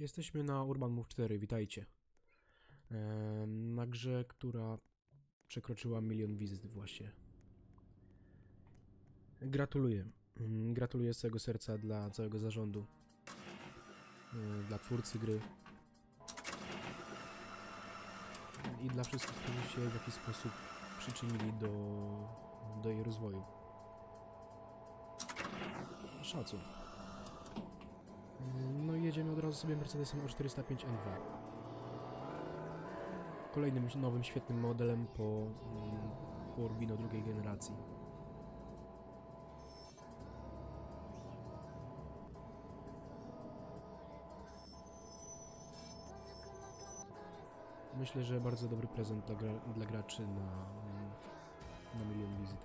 Jesteśmy na Urban Move 4, witajcie. Na grze, która przekroczyła 1 000 000 wizyt właśnie. Gratuluję. Gratuluję z całego serca dla całego zarządu, dla twórcy gry i dla wszystkich, którzy się w jakiś sposób przyczynili do jej rozwoju. Szacun. No i jedziemy od razu sobie Mercedesem O405 N2. Kolejnym nowym, świetnym modelem po Urbino drugiej generacji. Myślę, że bardzo dobry prezent dla graczy na 1 000 000 wizyt.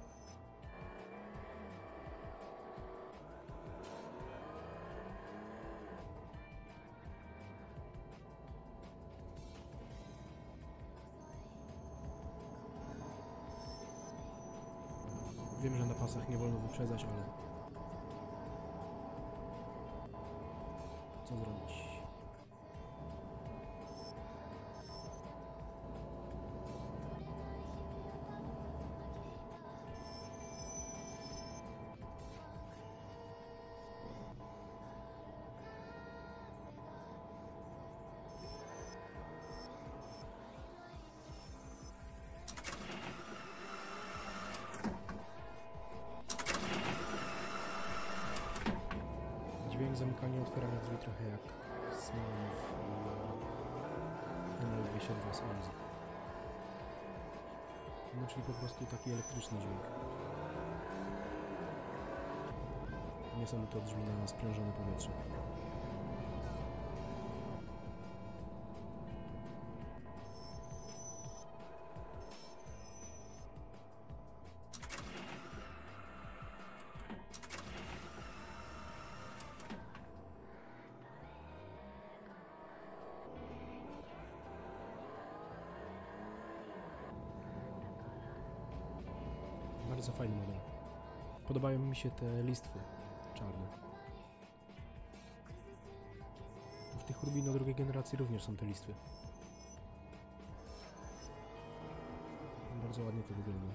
Wiem, że na pasach nie wolno wyprzedzać, ale co zrobić? Dźwięk zamykania i otwierania drzwi trochę jak słyszałem w ML202 z Amzy. No czyli po prostu taki elektryczny dźwięk. Nie są to drzwi na sprężone powietrze. Bardzo fajny model. Podobają mi się te listwy czarne. W tych Urbino drugiej generacji również są te listwy. Bardzo ładnie to wygląda.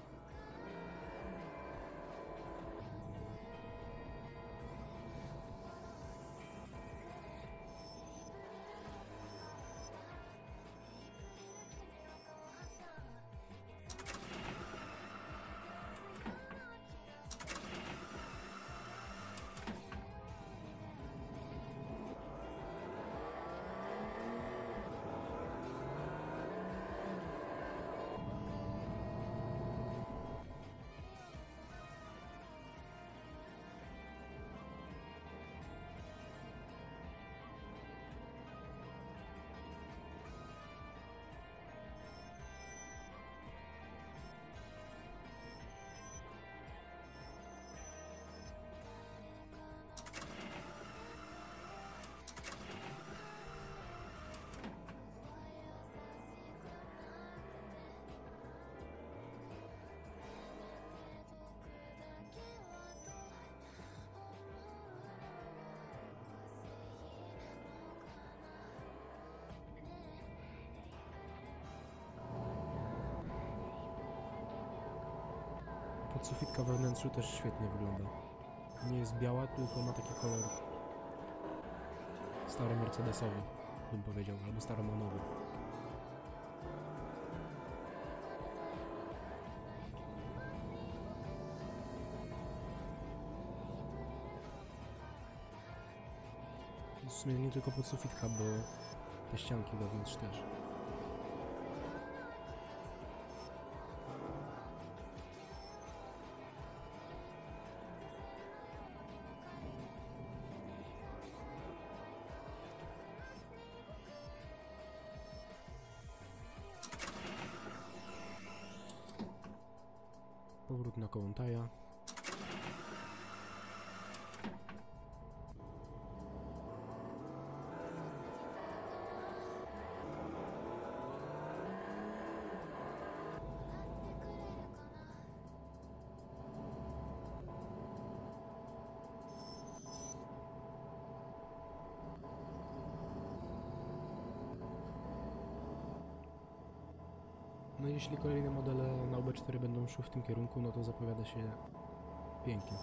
Podsufitka we wnętrzu też świetnie wygląda. Nie jest biała, tylko ma taki kolor staro-mercedesowy, bym powiedział, albo staromanowy. W sumie nie tylko podsufitka, bo te ścianki wewnątrz też. Powrót na Kołątaja. No jeśli kolejne modele na UB4 będą szły w tym kierunku, no to zapowiada się pięknie.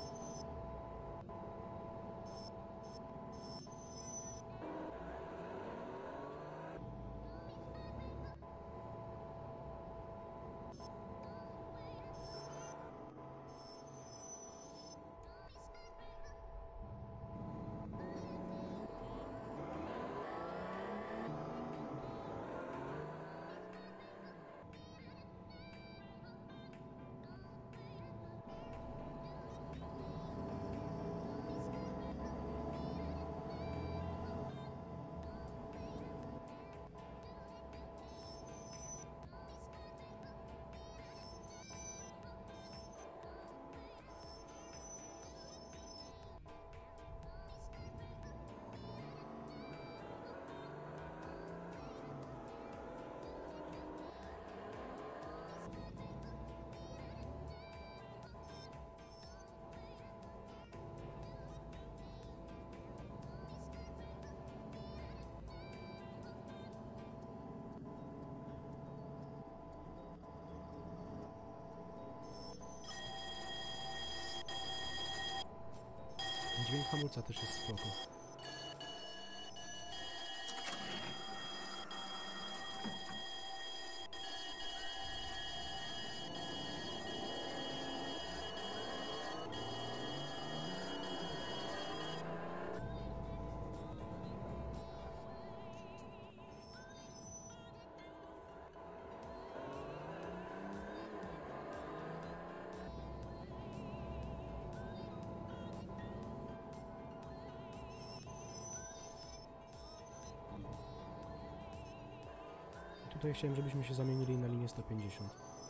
Dźwięk hamulca też jest spoko. Tutaj chciałem, żebyśmy się zamienili na linię 150.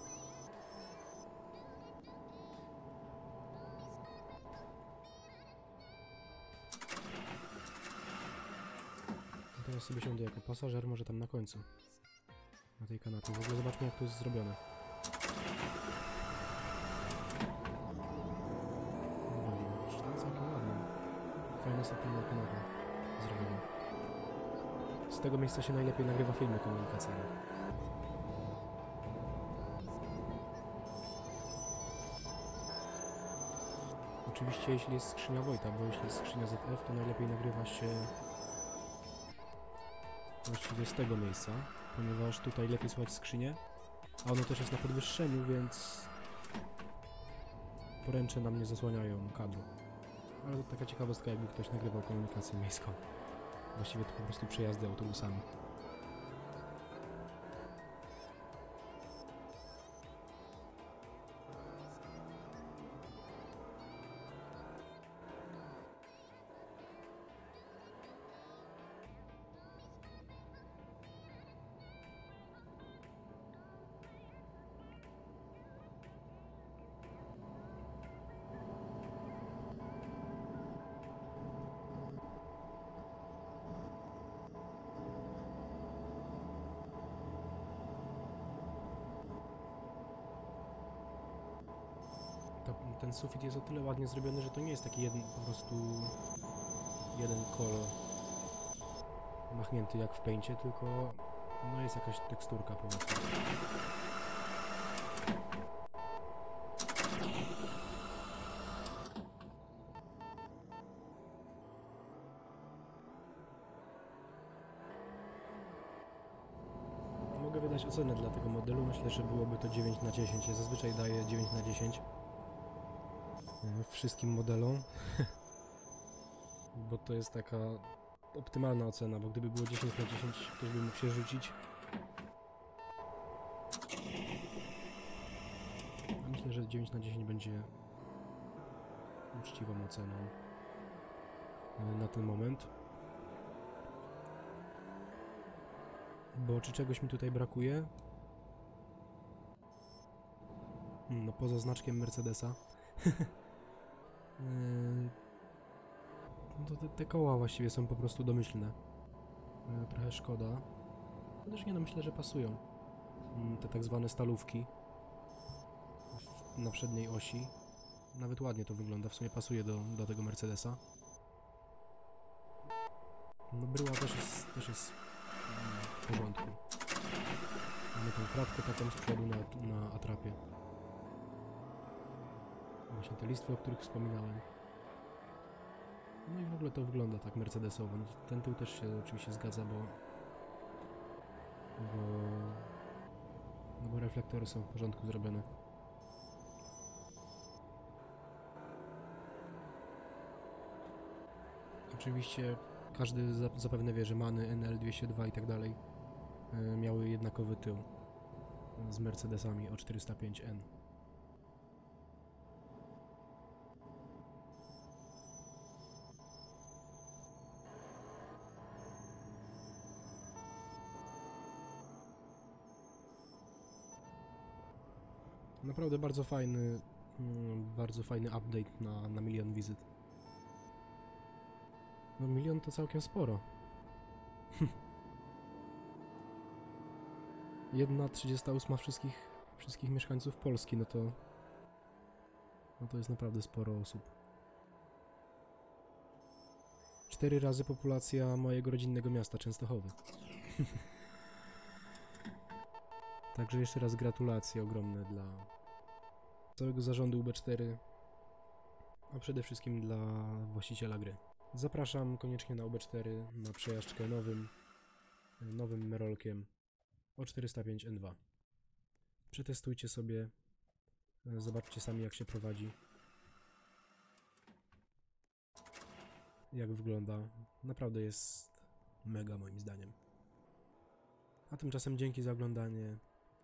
A teraz sobie siądę jako pasażer, może tam na końcu. Na tej kanapie. W ogóle zobaczmy, jak to jest zrobione. No, całkiem ładnie. Fajna satylna kanapa zrobiona. Z tego miejsca się najlepiej nagrywa filmy komunikacyjne. Oczywiście jeśli jest skrzynia Wojta, bo jeśli jest skrzynia ZF, to najlepiej nagrywa się właściwie z tego miejsca, ponieważ tutaj lepiej słychać skrzynię, a ono też jest na podwyższeniu, więc poręcze nam nie zasłaniają kadru. Ale to taka ciekawostka, jakby ktoś nagrywał komunikację miejską. Właściwie to po prostu przejazdy autobusami. Ten sufit jest o tyle ładnie zrobiony, że to nie jest taki po prostu jeden kolor machnięty jak w Paincie, tylko no jest jakaś teksturka, powiedzmy. Mogę wydać ocenę dla tego modelu, myślę, że byłoby to 9 na 10. Ja zazwyczaj daję 9 na 10. Wszystkim modelom, bo to jest taka optymalna ocena, bo gdyby było 10 na 10, ktoś by mógł się rzucić. A myślę, że 9 na 10 będzie uczciwą oceną na ten moment. Bo czy czegoś mi tutaj brakuje? No poza znaczkiem Mercedesa. No to te koła właściwie są po prostu domyślne. Trochę szkoda. Chociaż nie, no myślę, że pasują. Te tak zwane stalówki na przedniej osi. Nawet ładnie to wygląda, w sumie pasuje do tego Mercedesa. No bryła też jest w porządku. Mamy tą kratkę taką z przodu na atrapie. Właśnie te listwy, o których wspominałem. No i w ogóle to wygląda tak mercedesowo. No, ten tył też się oczywiście zgadza, bo reflektory są w porządku zrobione. Oczywiście każdy zapewne wie, że Many, NL202 i tak dalej miały jednakowy tył z Mercedesami O405N. Naprawdę bardzo fajny update na milion wizyt. No milion to całkiem sporo. 1/38 wszystkich mieszkańców Polski, no to jest naprawdę sporo osób. 4 razy populacja mojego rodzinnego miasta Częstochowy. Także jeszcze raz gratulacje ogromne dla całego zarządu UB4, a przede wszystkim dla właściciela gry. Zapraszam koniecznie na UB4, na przejażdżkę nowym Merolkiem O405N2. Przetestujcie sobie, zobaczcie sami jak się prowadzi, jak wygląda. Naprawdę jest mega moim zdaniem. A tymczasem dzięki za oglądanie.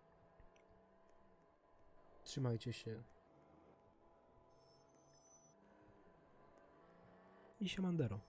Trzymajcie się. I siemandero.